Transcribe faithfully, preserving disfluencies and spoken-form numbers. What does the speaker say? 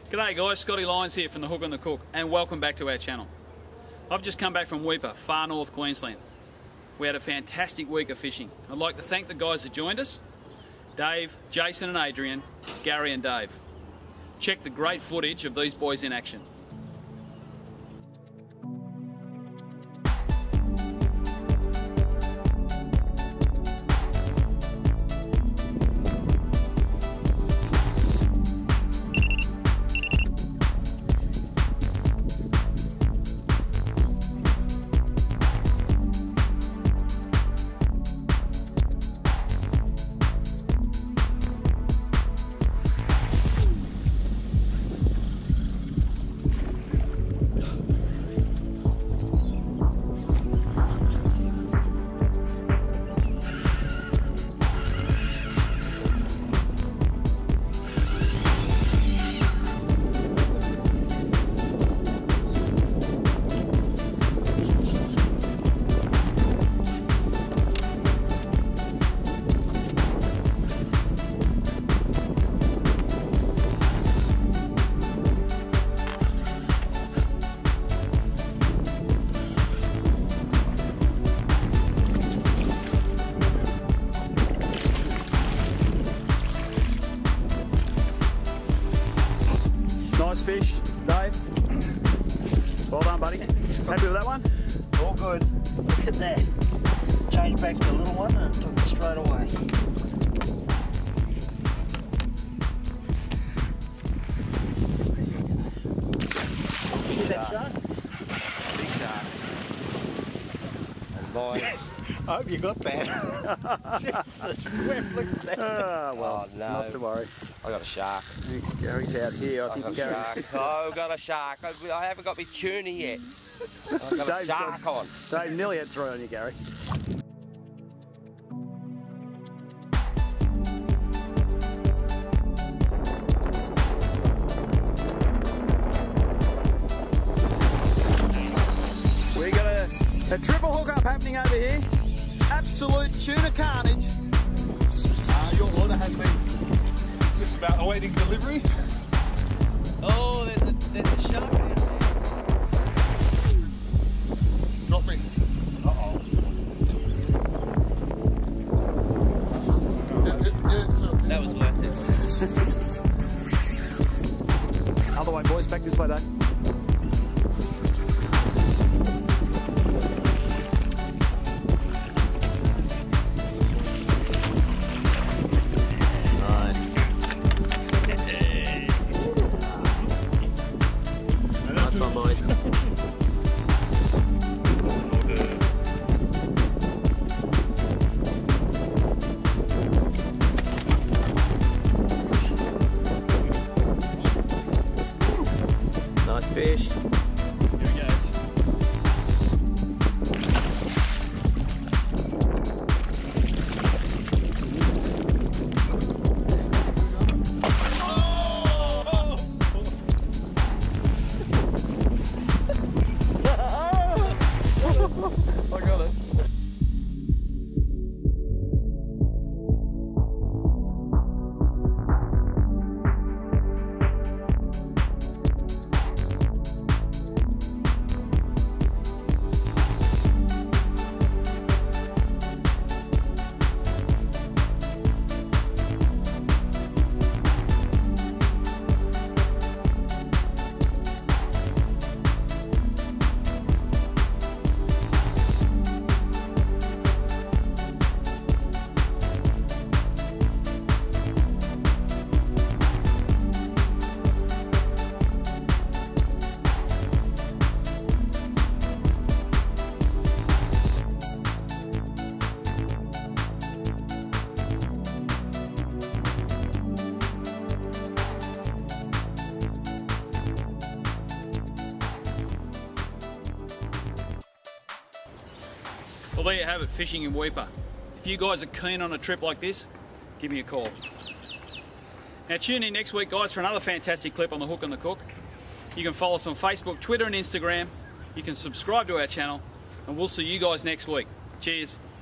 G'day guys, Scotty Lyons here from the Hook and The Ccok, and welcome back to our channel. I've just come back from Weipa, far north Queensland. We had a fantastic week of fishing. I'd like to thank the guys that joined us, Dave, Jason and Adrian, Gary and Dave. Check the great footage of these boys in action. Nice fish, Dave. Well done, buddy. Happy with that one? All good. Look at that. Changed back to the little one and took it straight away. See that shark? Big shark. And boys. I hope you got that. Jesus, look at that. Oh, well, Oh, no. not to worry. I got a shark. Gary's out here, I I think. got a Gary. shark. Oh, I've got a shark. I, I haven't got my tuna yet. I've got a Dave's shark got- on. Dave nearly had three on you, Gary. We got a, a triple hookup happening over here. Absolute tuna carnage. Uh, your order has been, it's just about awaiting delivery. Oh, there's a, there's a shark down there. Dropping. Uh-oh. Yeah, yeah, yeah, so, yeah. That was worth it. Other way, boys, back this way, Dave. Nice one, boys. Nice fish. Here he goes. I got it. Well, there you have it, fishing in Weipa. If you guys are keen on a trip like this, give me a call. Now tune in next week, guys, for another fantastic clip on the Hook and the Ccok. You can follow us on Facebook, Twitter and Instagram. You can subscribe to our channel, and we'll see you guys next week. Cheers.